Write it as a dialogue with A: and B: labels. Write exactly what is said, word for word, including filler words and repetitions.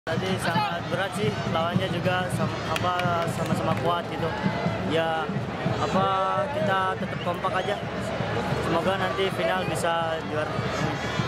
A: Tadi sangat berat sih, lawannya juga sama, apa sama-sama kuat gitu. Ya apa kita tetap kompak aja. Semoga nanti final bisa juara.